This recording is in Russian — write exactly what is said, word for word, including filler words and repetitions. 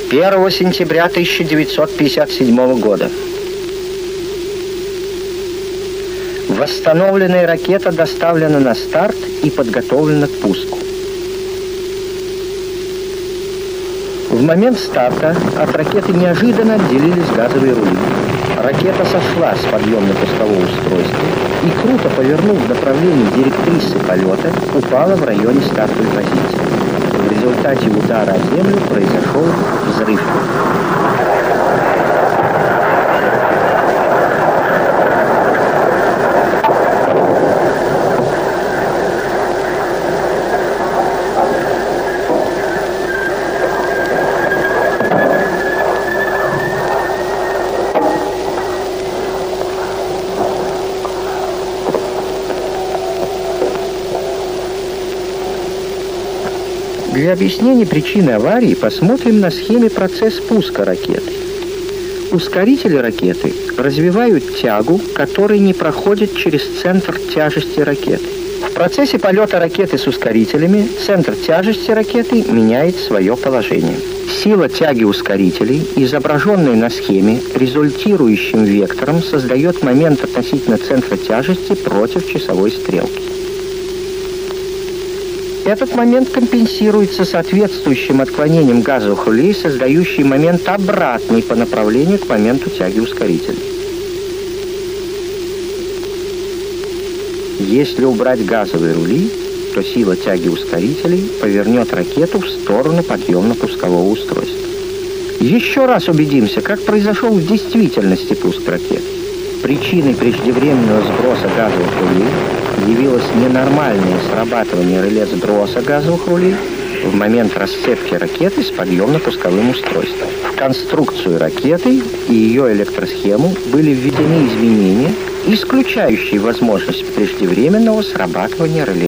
первого сентября тысяча девятьсот пятьдесят седьмого года. Восстановленная ракета доставлена на старт и подготовлена к пуску. В момент старта от ракеты неожиданно отделились газовые рули. Ракета сошла с подъемно-пускового устройства и, круто повернув в направлении директрисы полета, упала в районе стартовой позиции. В результате удара о землю произошел взрыв. Для объяснения причины аварии посмотрим на схеме процесс пуска ракеты. Ускорители ракеты развивают тягу, которая не проходит через центр тяжести ракеты. В процессе полета ракеты с ускорителями центр тяжести ракеты меняет свое положение. Сила тяги ускорителей, изображенная на схеме, результирующим вектором создает момент относительно центра тяжести против часовой стрелки. Этот момент компенсируется соответствующим отклонением газовых рулей, создающий момент обратный по направлению к моменту тяги ускорителя. Если убрать газовые рули, то сила тяги ускорителей повернет ракету в сторону подъемно-пускового устройства. Еще раз убедимся, как произошел в действительности пуск ракеты. Причиной преждевременного сброса газовых рулей явилось ненормальное срабатывание реле сброса газовых рулей в момент расцепки ракеты с подъемно-пусковым устройством. В конструкцию ракеты и ее электросхему были введены изменения, исключающие возможность преждевременного срабатывания реле.